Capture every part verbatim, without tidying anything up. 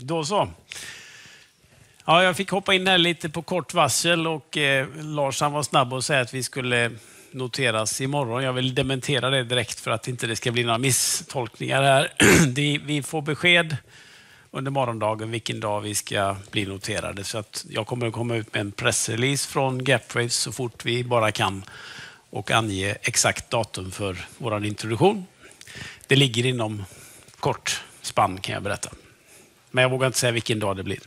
Då så. Ja, jag fick hoppa in här lite på kort varsel och eh, Lars han var snabb och säga att vi skulle noteras imorgon. Jag vill dementera det direkt för att inte det ska bli några misstolkningar här. Det, vi får besked under morgondagen vilken dag vi ska bli noterade. Så att jag kommer att komma ut med en pressrelease från Gapwaves så fort vi bara kan och ange exakt datum för vår introduktion. Det ligger inom kort spann kan jag berätta. Men jag vågar inte säga vilken dag det blir.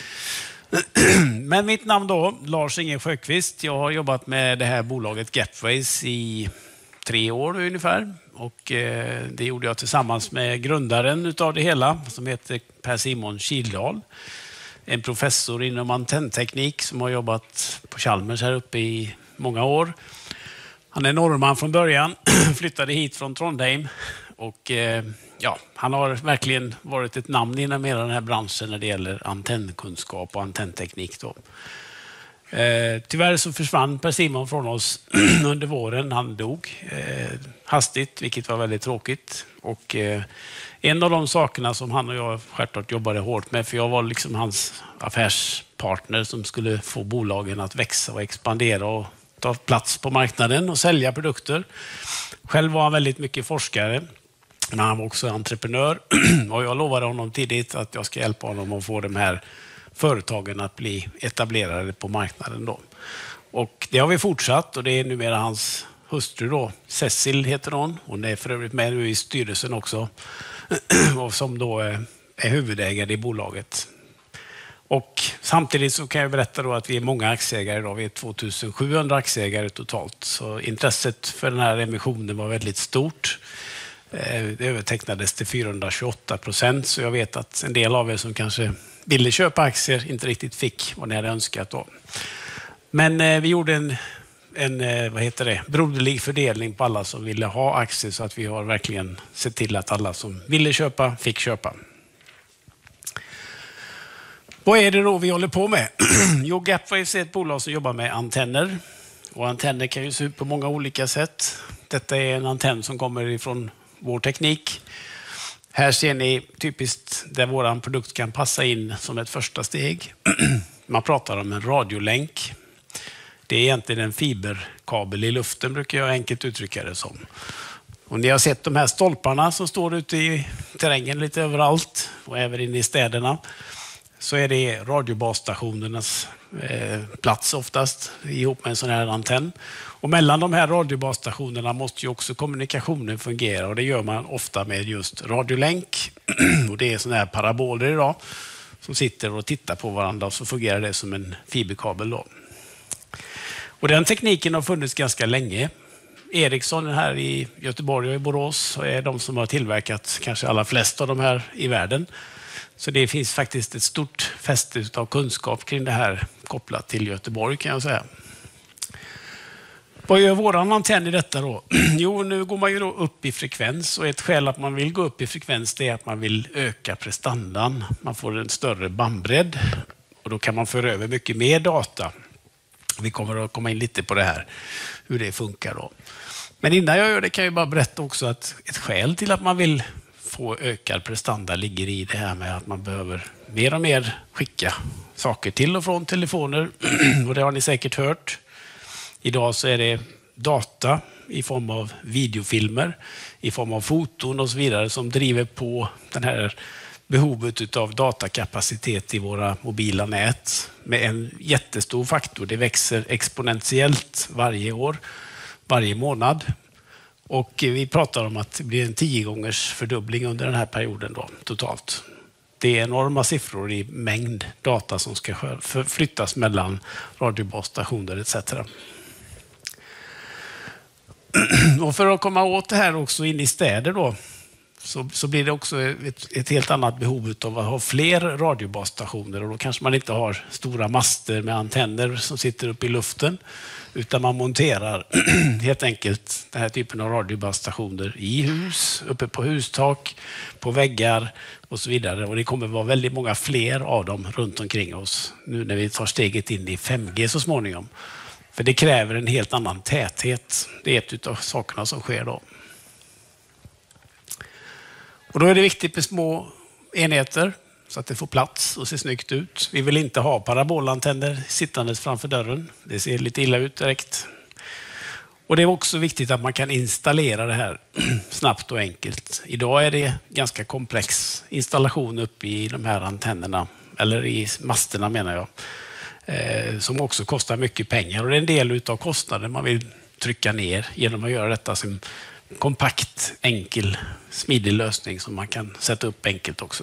Men mitt namn då, Lars Inge Sjöqvist. Jag har jobbat med det här bolaget Gapwaves i tre år ungefär. Och eh, det gjorde jag tillsammans med grundaren utav det hela som heter Per-Simon Kildahl. En professor inom antennteknik som har jobbat på Chalmers här uppe i många år. Han är norrman från början, flyttade hit från Trondheim och eh, ja, han har verkligen varit ett namn inom hela den här branschen när det gäller antennkunskap och antennteknik då. Eh, tyvärr så försvann Per-Simon från oss under våren. Han dog eh, hastigt, vilket var väldigt tråkigt. Och eh, en av de sakerna som han och jag självklart jobbade hårt med, för jag var liksom hans affärspartner som skulle få bolagen att växa och expandera och ta plats på marknaden och sälja produkter. Själv var han väldigt mycket forskare, men han var också entreprenör. Och jag lovade honom tidigt att jag ska hjälpa honom att få de här företagen att bli etablerade på marknaden då. Och det har vi fortsatt och det är numera hans hustru då. Cecil heter hon. Hon är för övrigt med nu i styrelsen också. Och som då är, är huvudägare i bolaget. Och samtidigt så kan jag berätta då att vi är många aktieägare idag. Vi är tvåtusensjuhundra aktieägare totalt. Så intresset för den här emissionen var väldigt stort. Det övertecknades till fyrahundratjugoåtta procent. Så jag vet att en del av er som kanske ville köpa aktier inte riktigt fick vad ni hade önskat då. Men eh, vi gjorde en, en eh, vad heter det, broderlig fördelning på alla som ville ha aktier så att vi har verkligen sett till att alla som ville köpa fick köpa. Vad är det då vi håller på med? Jo, Gapwaves är ett bolag som jobbar med antenner. Och antenner kan ju se ut på många olika sätt. Detta är en antenn som kommer ifrån vår teknik. Här ser ni typiskt där vår produkt kan passa in som ett första steg. Man pratar om en radiolänk. Det är egentligen en fiberkabel i luften brukar jag enkelt uttrycka det som. Och ni har sett de här stolparna som står ute i terrängen lite överallt och även inne i städerna. Så är det radiobasstationernas eh, plats oftast ihop med en sån här antenn. Och mellan de här radiobasstationerna måste ju också kommunikationen fungera och det gör man ofta med just radiolänk. Och det är såna här paraboler idag som sitter och tittar på varandra och så fungerar det som en fiberkabel då. Och den tekniken har funnits ganska länge. Ericsson här i Göteborg och i Borås är de som har tillverkat kanske alla flesta av de här i världen. Så det finns faktiskt ett stort fäste av kunskap kring det här kopplat till Göteborg kan jag säga. Vad gör våran antenn i detta då? Jo, nu går man ju då upp i frekvens och ett skäl att man vill gå upp i frekvens det är att man vill öka prestandan. Man får en större bandbredd och då kan man föra över mycket mer data. Vi kommer att komma in lite på det här, hur det funkar då. Men innan jag gör det kan jag bara berätta också att ett skäl till att man vill få ökad prestanda ligger i det här med att man behöver mer och mer skicka saker till och från telefoner. Och det har ni säkert hört. Idag så är det data i form av videofilmer, i form av foton och så vidare som driver på den här behovet av datakapacitet i våra mobila nät med en jättestor faktor. Det växer exponentiellt varje år, varje månad. Och vi pratar om att det blir en tio gångers fördubbling under den här perioden då, totalt. Det är enorma siffror i mängd data som ska flyttas mellan radiobasstationer et cetera. Och för att komma åt det här också in i städer då, så, så blir det också ett, ett helt annat behov av att ha fler radiobasstationer. Och då kanske man inte har stora master med antenner som sitter uppe i luften. Utan man monterar helt enkelt den här typen av radiobasstationer i hus, uppe på hustak, på väggar och så vidare. Och det kommer vara väldigt många fler av dem runt omkring oss nu när vi tar steget in i fem G så småningom. För det kräver en helt annan täthet. Det är ett av sakerna som sker då. Och då är det viktigt med små enheter så att det får plats och ser snyggt ut. Vi vill inte ha parabolantenner sittandes framför dörren. Det ser lite illa ut direkt. Och det är också viktigt att man kan installera det här snabbt och enkelt. Idag är det ganska komplex installation uppe i de här antennerna, eller i masterna menar jag, eh, som också kostar mycket pengar. Och det är en del av kostnaden man vill trycka ner genom att göra detta som kompakt, enkel, smidig lösning som man kan sätta upp enkelt också.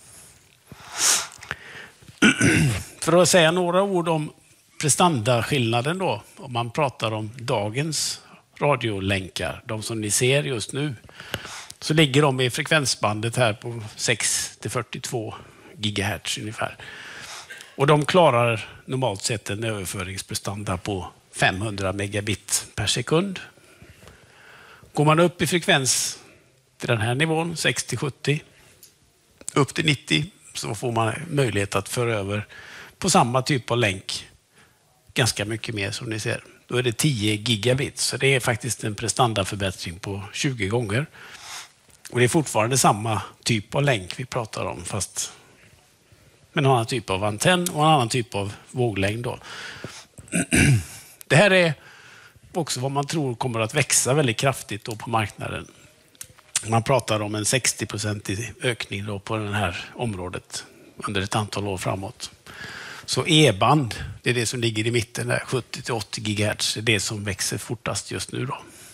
För att säga några ord om prestandaskillnaden då, om man pratar om dagens radiolänkar, de som ni ser just nu, så ligger de i frekvensbandet här på sex till fyrtiotvå gigahertz ungefär. Och de klarar normalt sett en överföringsprestanda på femhundra megabit per sekund. Går man upp i frekvens till den här nivån, sex till sjuttio, upp till nittio, så får man möjlighet att föra över på samma typ av länk ganska mycket mer som ni ser. Då är det tio gigabit, så det är faktiskt en prestandaförbättring på tjugo gånger. Och det är fortfarande samma typ av länk vi pratar om, fast med en annan typ av antenn och en annan typ av våglängd då. Det här är också vad man tror kommer att växa väldigt kraftigt då på marknaden. Man pratar om en sextio procentig ökning då på det här området under ett antal år framåt. Så E-band, det är det som ligger i mitten där, sjuttio till åttio gigahertz, det är det som växer fortast just nu då.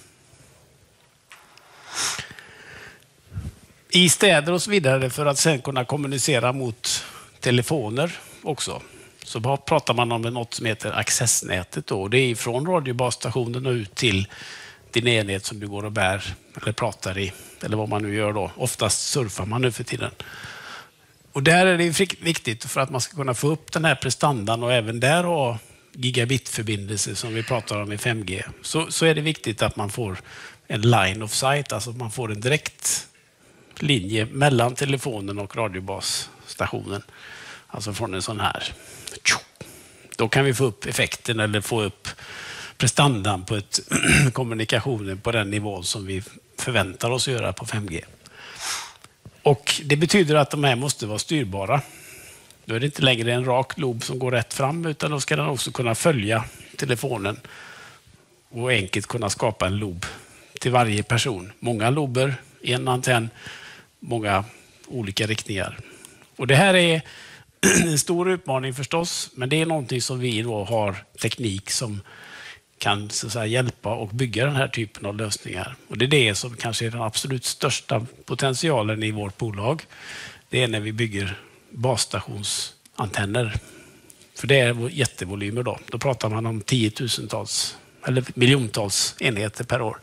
I städer och så vidare, för att sen kunna kommunicera mot telefoner också, så pratar man om något som heter accessnätet då. Det är från radiobasstationen och ut till din enhet som du går och bär eller pratar i, eller vad man nu gör då. Oftast surfar man nu för tiden. Och där är det viktigt för att man ska kunna få upp den här prestandan och även där ha gigabitförbindelse som vi pratar om i fem G. Så, så är det viktigt att man får en line of sight, alltså man får en direkt linje mellan telefonen och radiobasstationen. Alltså från en sån här. Då kan vi få upp effekten eller få upp prestandan på ett kommunikationen på den nivån som vi förväntar oss göra på fem G. Och det betyder att de här måste vara styrbara. Då är det inte längre en rak lob som går rätt fram, utan då ska den också kunna följa telefonen och enkelt kunna skapa en lob till varje person. Många lober, en antenn, många olika riktningar. Och det här är en stor utmaning förstås, men det är någonting som vi då har teknik som kan så att säga hjälpa och bygga den här typen av lösningar. Och det är det som kanske är den absolut största potentialen i vårt bolag. Det är när vi bygger basstationsantenner. För det är jättevolymer då. Då pratar man om tiotusentals eller miljontals enheter per år.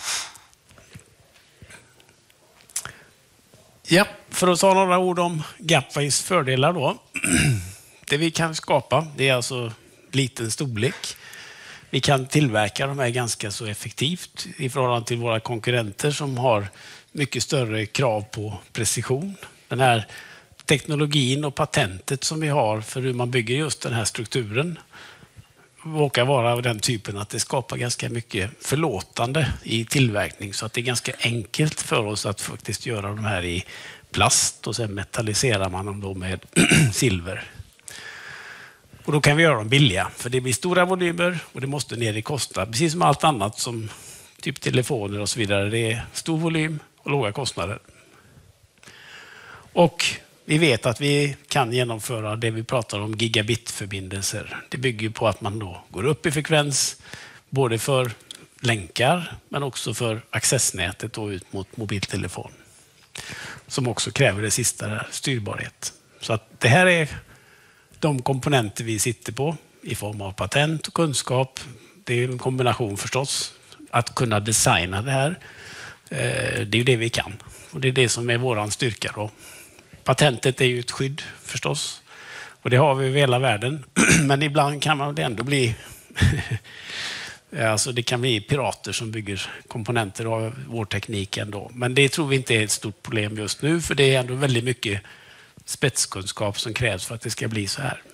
Ja, för att ta några ord om Gapwaves fördelar då. Det vi kan skapa, det är alltså liten storlek. Vi kan tillverka de här ganska så effektivt i förhållande till våra konkurrenter som har mycket större krav på precision. Den här teknologin och patentet som vi har för hur man bygger just den här strukturen råkar vara av den typen att det skapar ganska mycket förlåtande i tillverkning, så att det är ganska enkelt för oss att faktiskt göra de här i plast och sen metalliserar man dem då med silver. Och då kan vi göra dem billiga, för det blir stora volymer och det måste ner i kostnad. Precis som allt annat som typ telefoner och så vidare. Det är stor volym och låga kostnader. Och vi vet att vi kan genomföra det vi pratar om gigabitförbindelser. Det bygger på att man då går upp i frekvens både för länkar men också för accessnätet och ut mot mobiltelefon. Som också kräver det sista där, styrbarhet. Så att det här är de komponenter vi sitter på i form av patent och kunskap. Det är en kombination förstås. Att kunna designa det här, det är ju det vi kan. Och det är det som är våran styrka då. Patentet är ju ett skydd förstås. Och det har vi över hela världen. Men ibland kan man ändå bli... alltså det kan bli pirater som bygger komponenter av vår teknik ändå. Men det tror vi inte är ett stort problem just nu. För det är ändå väldigt mycket spetskunskap som krävs för att det ska bli så här.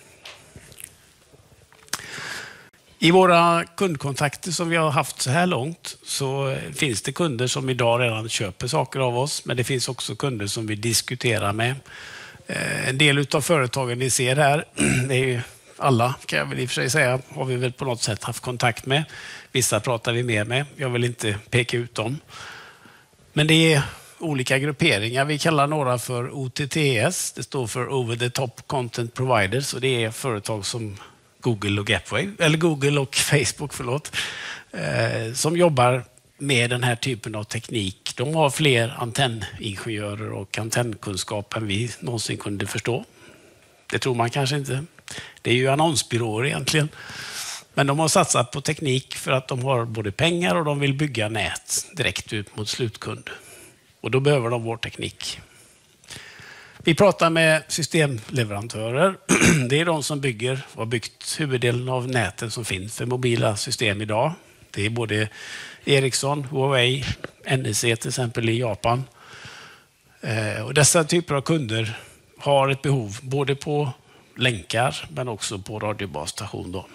I våra kundkontakter som vi har haft så här långt så finns det kunder som idag redan köper saker av oss, men det finns också kunder som vi diskuterar med. En del av företagen ni ser här, det är ju alla kan jag väl i och för sig säga, har vi väl på något sätt haft kontakt med. Vissa pratar vi mer med, jag vill inte peka ut dem. Men det är olika grupperingar. Vi kallar några för O T T S, det står för Over the Top Content Providers, och det är företag som Google och Gapway, eller Google och Facebook, förlåt, eh, som jobbar med den här typen av teknik. De har fler antenningenjörer och antennkunskap än vi någonsin kunde förstå. Det tror man kanske inte. Det är ju annonsbyråer egentligen. Men de har satsat på teknik för att de har både pengar och de vill bygga nät direkt ut mot slutkund. Och då behöver de vår teknik. Vi pratar med systemleverantörer. Det är de som bygger och har byggt huvuddelen av näten som finns för mobila system idag. Det är både Ericsson, Huawei, N E C till exempel i Japan. Och dessa typer av kunder har ett behov både på länkar men också på radiobastation då.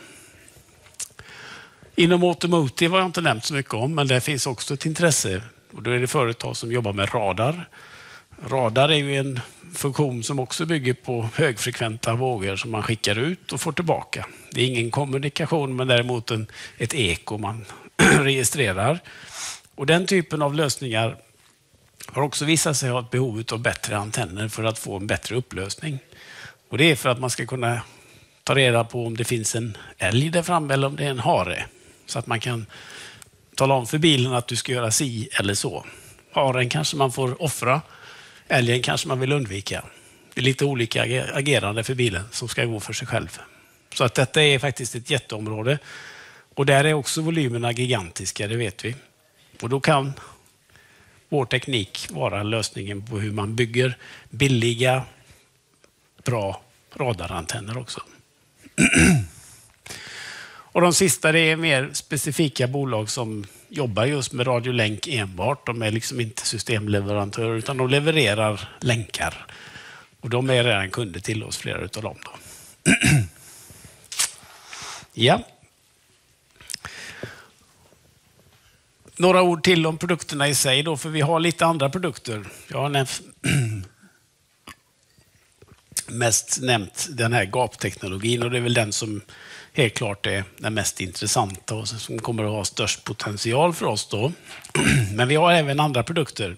Inom automotive har jag inte nämnt så mycket om, men det finns också ett intresse. Och då är det företag som jobbar med radar. Radar är ju en funktion som också bygger på högfrekventa vågor som man skickar ut och får tillbaka. Det är ingen kommunikation, men däremot en, ett eko man registrerar. Och den typen av lösningar har också visat sig ha ett behov av bättre antenner för att få en bättre upplösning. Och det är för att man ska kunna ta reda på om det finns en älg där framme eller om det är en hare. Så att man kan tala om för bilen att du ska göra si eller så. Haren kanske man får offra, älgen kanske man vill undvika. Det är lite olika agerande för bilen som ska gå för sig själv. Så att detta är faktiskt ett jätteområde. Och där är också volymerna gigantiska, det vet vi. Och då kan vår teknik vara lösningen på hur man bygger billiga, bra radarantenner också. Och de sista, det är mer specifika bolag som jobbar just med radiolänk enbart. De är liksom inte systemleverantörer utan de levererar länkar. Och de är redan kunder till oss, flera utav dem då. Ja. Några ord till om produkterna i sig då, för vi har lite andra produkter. Jag har nämnt, mest nämnt den här gapteknologin, och det är väl den som helt klart är den mest intressanta och som kommer att ha störst potential för oss då. Men vi har även andra produkter.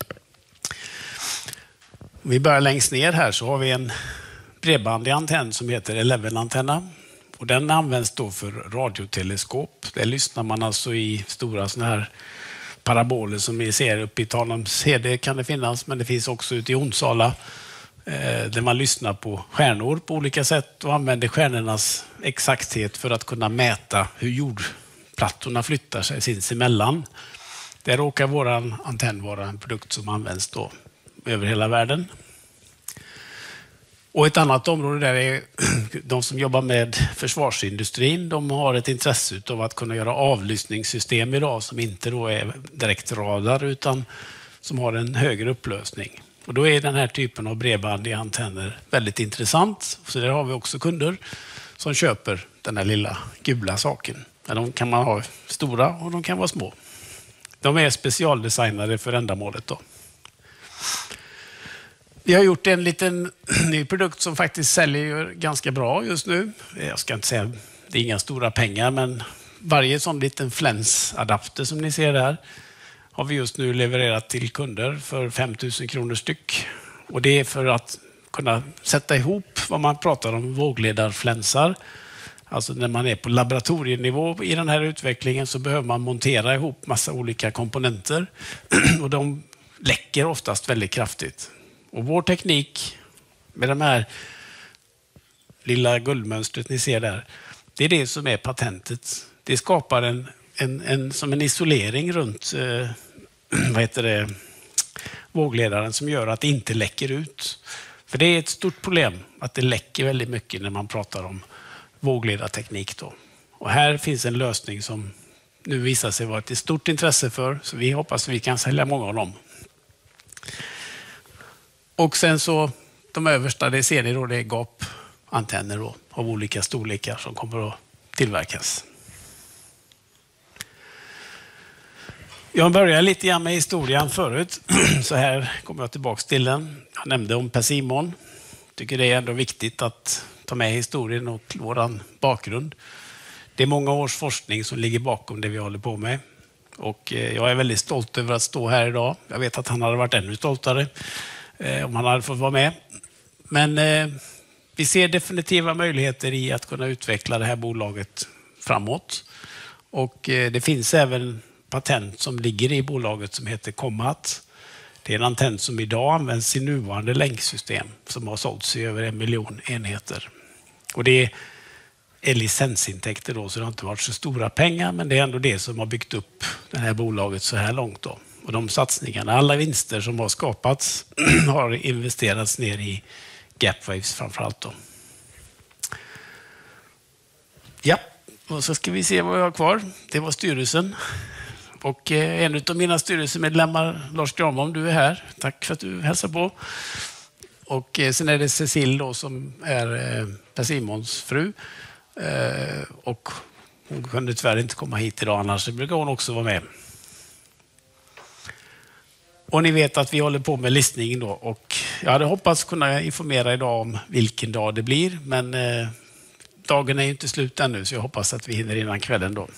Om vi börjar längst ner här så har vi en bredbandig antenn som heter elva-antenna. Och den används då för radioteleskop. Där lyssnar man alltså i stora såna här paraboler som ni ser uppe i Tanums Hede kan det finnas, men det finns också ute i Onsala eh, där man lyssnar på stjärnor på olika sätt och använder stjärnornas exakthet för att kunna mäta hur jordplattorna flyttar sig sinsemellan. Där råkar våran antenn vara en produkt som används då över hela världen. Och ett annat område där är de som jobbar med försvarsindustrin. De har ett intresse av att kunna göra avlyssningssystem idag som inte då är direkt radar utan som har en högre upplösning. Och då är den här typen av bredbandiga antenner väldigt intressant. Så där har vi också kunder som köper den här lilla gula saken. Men de kan man ha stora och de kan vara små. De är specialdesignade för ändamålet då. Vi har gjort en liten ny produkt som faktiskt säljer ganska bra just nu. Jag ska inte säga det är inga stora pengar, men varje sån liten flänsadapter som ni ser där har vi just nu levererat till kunder för fem tusen kronor styck. Och det är för att kunna sätta ihop vad man pratar om vågledarflänsar. Alltså när man är på laboratorienivå i den här utvecklingen så behöver man montera ihop massa olika komponenter och de läcker oftast väldigt kraftigt. Och vår teknik med de här lilla guldmönstret ni ser där, det är det som är patentet. Det skapar en, en, en, som en isolering runt eh, vad heter det, vågledaren som gör att det inte läcker ut. För det är ett stort problem att det läcker väldigt mycket när man pratar om vågledarteknik då. Och här finns en lösning som nu visar sig vara ett stort intresse för, så vi hoppas att vi kan sälja många av dem. Och sen så de översta, det ser ni då, det är gapantenner då, av olika storlekar som kommer att tillverkas. Jag började lite grann med historien förut, så här kommer jag tillbaka till den. Jag nämnde om Persimon. tycker det är ändå viktigt att ta med historien och våran bakgrund. Det är många års forskning som ligger bakom det vi håller på med. Och jag är väldigt stolt över att stå här idag. Jag vet att han hade varit ännu stoltare eh, om han hade fått vara med. Men eh, vi ser definitiva möjligheter i att kunna utveckla det här bolaget framåt. Och eh, det finns även patent som ligger i bolaget som heter Comat. Det är en antenn som idag används i nuvarande länksystem som har sålts i över en miljon enheter. Och det är licensintäkter då, så det har inte varit så stora pengar, men det är ändå det som har byggt upp det här bolaget så här långt då. Och de satsningarna, alla vinster som har skapats har investerats ner i Gapwaves framförallt då. Ja, och så ska vi se vad vi har kvar. Det var styrelsen. Och en av mina styrelsemedlemmar, Lars Granholm, du är här. Tack för att du hälsar på. Och sen är det Cecil då, som är Per Simons fru. Och hon kunde tyvärr inte komma hit idag, annars brukar hon också vara med. Och ni vet att vi håller på med listningen då. Och jag hade hoppats kunna informera idag om vilken dag det blir. Men eh, dagen är ju inte slut ännu, så jag hoppas att vi hinner innan kvällen då.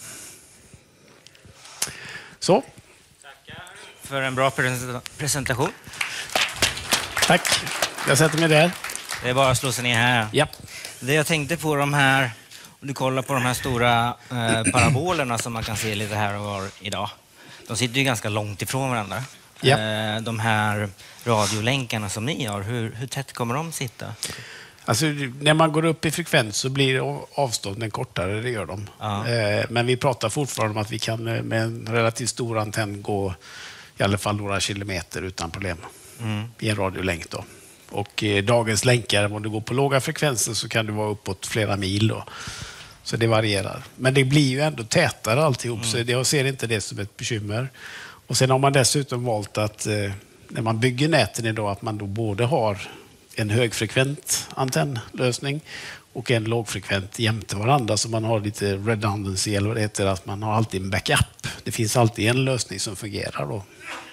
Så. Tackar för en bra presentation. Tack. Jag sätter mig där. Det är bara att slå sig ner här. Ja. Det jag tänkte på de här, om du kollar på de här stora eh, parabolerna som man kan se lite här och var idag. De sitter ju ganska långt ifrån varandra. Ja. Eh, de här radiolänkarna som ni har, hur, hur tätt kommer de sitta? Alltså, när man går upp i frekvens så blir avstånden kortare, det gör de. Ja. Eh, men vi pratar fortfarande om att vi kan med en relativt stor antenn gå i alla fall några kilometer utan problem mm. i en radiolänk då. Och eh, dagens länkar, om du går på låga frekvenser så kan det vara uppåt flera mil då. Så det varierar. Men det blir ju ändå tätare alltihop, mm. så jag ser inte det som ett bekymmer. Och sen har man dessutom valt att eh, när man bygger näten idag att man då både har en högfrekvent antennlösning och en lågfrekvent jämte varandra, så man har lite redundancy eller vad det heter, att man har alltid en backup. Det finns alltid en lösning som fungerar då.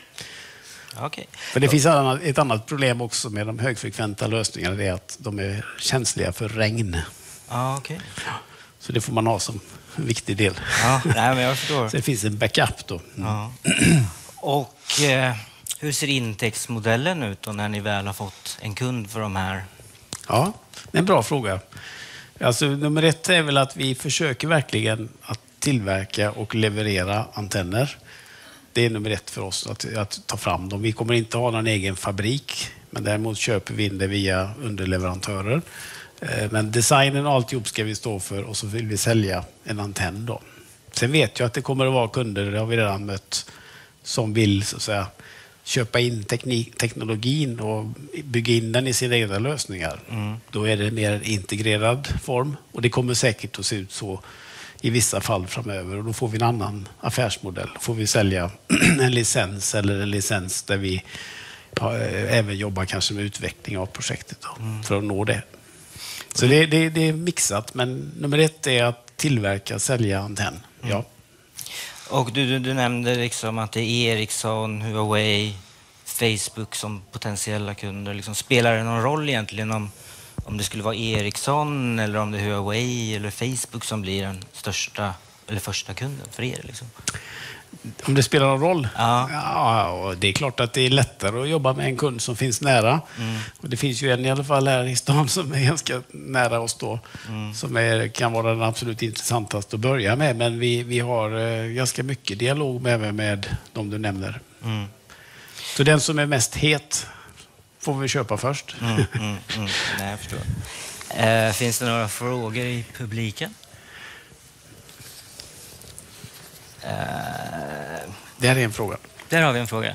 Okay. För det finns ett annat problem också med de högfrekventa lösningarna, det är att de är känsliga för regn. Ah, okay. Så det får man ha som en viktig del. Ja, nej, men jag förstår. Så det finns en backup då. Mm. Ja. Och eh, hur ser intäktsmodellen ut då när ni väl har fått en kund för de här? Ja, det är en bra fråga. Alltså, nummer ett är väl att vi försöker verkligen att tillverka och leverera antenner. Det är nummer ett för oss, att, att ta fram dem. Vi kommer inte ha någon egen fabrik, men däremot köper vi in det via underleverantörer. Men designen och alltihop ska vi stå för, och så vill vi sälja en antenn då. Sen vet jag att det kommer att vara kunder, det har vi redan mött, som vill så att säga köpa in teknik, teknologin och bygga in den i sina egna lösningar. Mm. Då är det mer en integrerad form, och det kommer säkert att se ut så i vissa fall framöver, och då får vi en annan affärsmodell. Då får vi sälja en licens eller en licens där vi även jobbar kanske med utveckling av projektet då, mm. för att nå det. Så det, det, det är mixat, men nummer ett är att tillverka, sälja antenn. Mm. Ja. Och du, du, du nämnde liksom att det är Ericsson, Huawei, Facebook som potentiella kunder. Liksom, spelar det någon roll egentligen om, om det skulle vara Ericsson eller om det är Huawei eller Facebook som blir den största eller första kunden för er? Liksom? Om det spelar någon roll? Ja. Ja, och det är klart att det är lättare att jobba med en kund som finns nära. Mm. Och det finns ju en i alla fall här i stan som är ganska nära oss då. Mm. Som är, kan vara den absolut intressantaste att börja med. Men vi, vi har eh, ganska mycket dialog med, med de du nämner. Mm. Så den som är mest het får vi köpa först. Mm, mm, mm. Nej, jag förstår. Eh, finns det några frågor i publiken? Uh, det här är en fråga. Där har vi en fråga.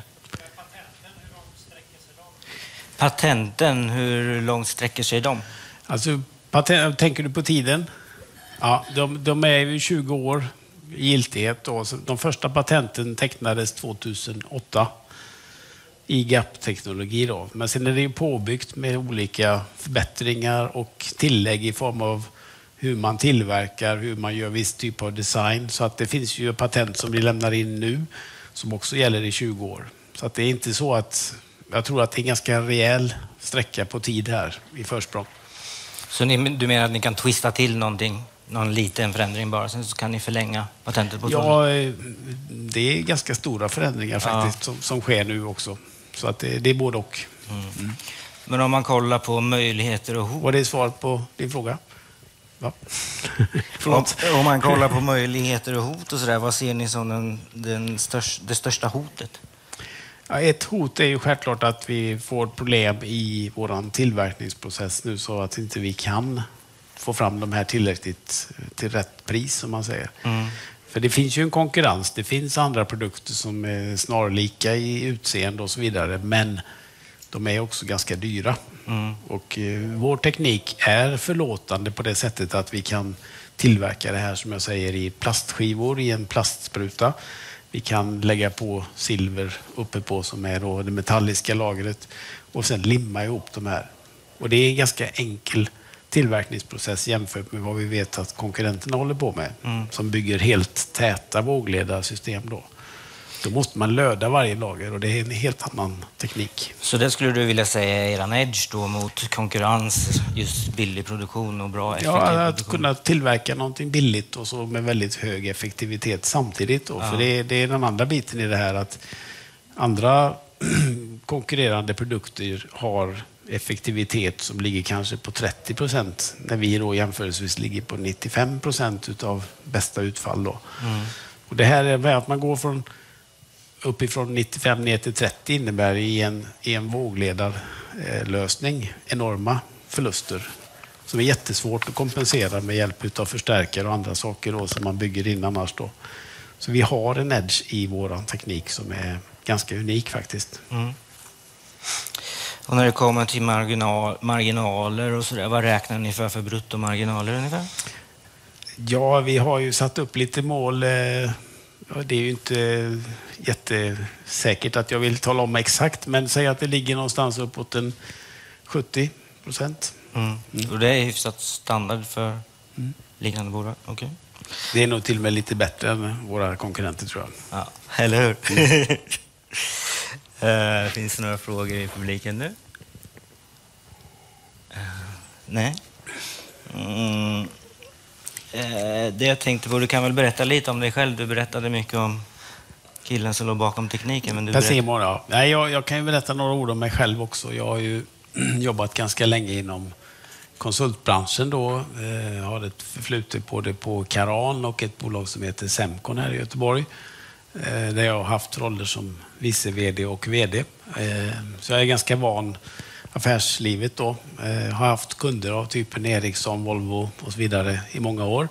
Patenten, hur långt sträcker sig de? Alltså, patent, tänker du på tiden? Ja, de, de är ju tjugo år i giltighet. Då. De första patenten tecknades tvåtusenåtta i Gap-teknologi. Då. Men sen är det ju påbyggt med olika förbättringar och tillägg i form av hur man tillverkar, hur man gör viss typ av design. Så att det finns ju patent som vi lämnar in nu som också gäller i tjugo år. Så att det är inte så att jag tror att det är en ganska rejäl sträcka på tid här i försprång. Så ni, du menar att ni kan twista till någonting, någon liten förändring bara, sen så kan ni förlänga patentet på Ja, det är ganska stora förändringar faktiskt ja. som, som sker nu också. Så att det, det är både och. Mm. Mm. Men om man kollar på möjligheter och hot... Var det svaret på din fråga? Va? om, om man kollar på möjligheter och hot och sådär, vad ser ni som den, den största, det största hotet? Ja, ett hot är ju självklart att vi får problem i vår tillverkningsprocess nu så att inte vi kan få fram de här tillräckligt till rätt pris som man säger. Mm. För det finns ju en konkurrens, det finns andra produkter som är snarlika i utseende och så vidare, men de är också ganska dyra. Mm. Och eh, vår teknik är förlåtande på det sättet att vi kan tillverka det här som jag säger i plastskivor i en plastspruta. Vi kan lägga på silver uppe på som är då det metalliska lagret och sen limma ihop de här. Och det är en ganska enkel tillverkningsprocess jämfört med vad vi vet att konkurrenterna håller på med. Mm. Som bygger helt täta vågledarsystem då. Då måste man löda varje lager och det är en helt annan teknik. Så det skulle du vilja säga är eran edge då mot konkurrens, just billig produktion och bra effektiv Ja, att produktion? kunna tillverka någonting billigt och så med väldigt hög effektivitet samtidigt då. Ja. För det är, det är den andra biten i det här att andra konkurrerande produkter har effektivitet som ligger kanske på trettio procent när vi då jämförelsevis ligger på nittiofem procent utav bästa utfall då. Mm. Och det här är att man går från uppifrån nittiofem ner till trettio innebär i en, i en vågledarlösning enorma förluster som är jättesvårt att kompensera med hjälp av förstärkare och andra saker då, som man bygger in annars då. Så vi har en edge i vår teknik som är ganska unik faktiskt. Mm. Och när det kommer till marginal, marginaler och sådär, vad räknar ni för för bruttomarginaler ungefär? Ja, vi har ju satt upp lite mål. Ja, det är ju inte jättesäkert att jag vill tala om exakt, men säg att det ligger någonstans uppåt en sjuttio procent. Mm. Mm. Och det är hyfsat standard för mm. liknande bolag? Okay. Det är nog till och med lite bättre än våra konkurrenter tror jag. Ja, eller hur? Mm. uh, finns det några frågor i publiken nu? Uh, nej? Mm. Det jag tänkte på, du kan väl berätta lite om dig själv. Du berättade mycket om killen som låg bakom tekniken. Men du berätt... Simon, ja. Nej, jag, jag kan ju berätta några ord om mig själv också. Jag har ju jobbat ganska länge inom konsultbranschen då. Jag har ett förflutet både på Karan och ett bolag som heter Semcon här i Göteborg. Där jag har haft roller som vice vd och vd. Så jag är ganska van affärslivet då. Jag har haft kunder av typen Ericsson, Volvo och så vidare i många år.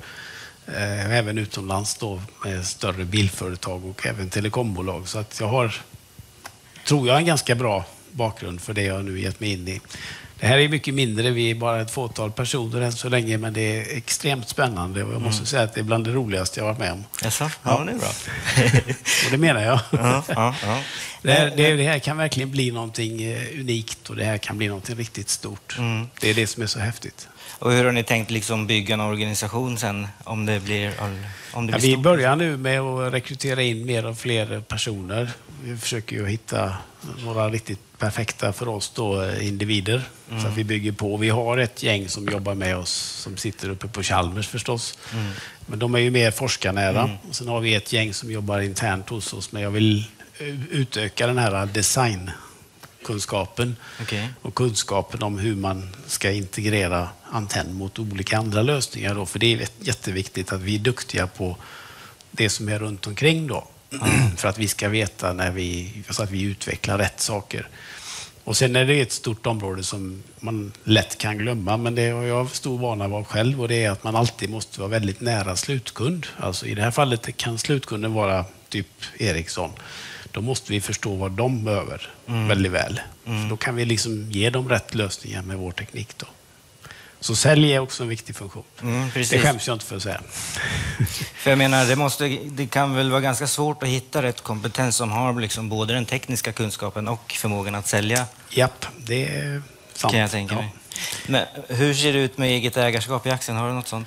Även utomlands då med större bilföretag och även telekombolag. Så att jag har, tror jag, en ganska bra bakgrund för det jag nu gett mig in i. Det här är mycket mindre, vi är bara ett fåtal personer än så länge, men det är extremt spännande och jag måste mm. säga att det är bland det roligaste jag har varit med om. Jaså? Ja, ja, det är bra. Och det menar jag. Ja, ja, ja. Det, här, det, det här kan verkligen bli någonting unikt och det här kan bli någonting riktigt stort. Mm. Det är det som är så häftigt. Och hur har ni tänkt liksom bygga en organisation sen om det blir, om det blir ja, vi börjar nu med att rekrytera in mer och fler personer. Vi försöker ju hitta några riktigt perfekta för oss då, individer. Mm. Så att vi bygger på. Vi har ett gäng som jobbar med oss som sitter uppe på Chalmers förstås. Mm. Men de är ju mer forskarnära. Mm. Och sen har vi ett gäng som jobbar internt hos oss. Men jag vill utöka den här designkunskapen okay. och kunskapen om hur man ska integrera antenn mot olika andra lösningar. Då. För det är jätteviktigt att vi är duktiga på det som är runt omkring då. Mm. För att vi ska veta när vi, så att vi utvecklar rätt saker. Och sen är det ett stort område som man lätt kan glömma, men det har jag stor vana av själv, och det är att man alltid måste vara väldigt nära slutkund. Alltså i det här fallet kan slutkunden vara typ Ericsson. Då måste vi förstå vad de behöver mm. väldigt väl. Mm. För då kan vi liksom ge dem rätt lösningar med vår teknik då. Så sälj är också en viktig funktion. Mm, det skäms jag inte för att säga. För jag menar, det, måste, det kan väl vara ganska svårt att hitta rätt kompetens som har liksom både den tekniska kunskapen och förmågan att sälja. Japp, det är sant. Kan jag tänka mig. Ja. Men hur ser det ut med eget ägarskap i aktien? Har du något sånt?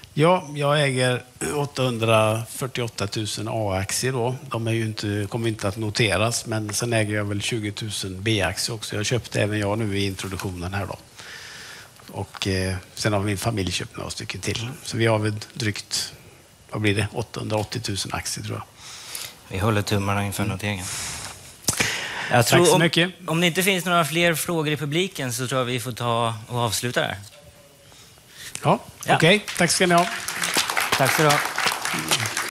Ja, jag äger åttahundrafyrtioåtta tusen A-aktier då. De är ju inte, kommer inte att noteras, men sen äger jag väl tjugo tusen B-aktier också. Jag köpte även jag nu i introduktionen här då. Och eh, sen har min familj köpt några stycken till. Så vi har väl drygt, vad blir det, åttahundraåttio tusen aktier tror jag. Vi håller tummarna inför noteringen. Jag tror Tack så om, mycket. Om det inte finns några fler frågor i publiken så tror jag vi får ta och avsluta där. Ja, Ja. okej. Okay. Tack ska ni ha. Tack ska du ha.